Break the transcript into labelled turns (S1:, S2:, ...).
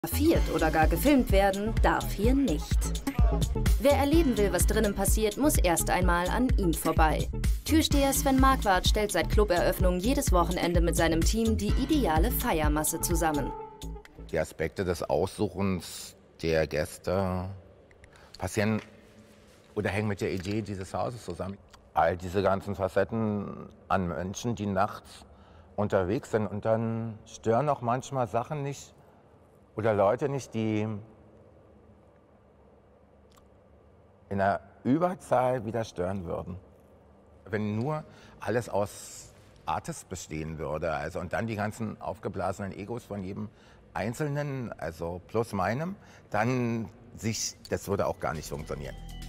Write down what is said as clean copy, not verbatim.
S1: Fotografiert oder gar gefilmt werden darf hier nicht. Wer erleben will, was drinnen passiert, muss erst einmal an ihm vorbei. Türsteher Sven Marquardt stellt seit Cluberöffnung jedes Wochenende mit seinem Team die ideale Feiermasse zusammen.
S2: Die Aspekte des Aussuchens der Gäste passieren oder hängen mit der Idee dieses Hauses zusammen. All diese ganzen Facetten an Menschen, die nachts unterwegs sind, und dann stören auch manchmal Sachen nicht oder Leute nicht, die in der Überzahl wieder stören würden. Wenn nur alles aus Artists bestehen würde, also und dann die ganzen aufgeblasenen Egos von jedem Einzelnen, also plus meinem, dann das würde auch gar nicht funktionieren.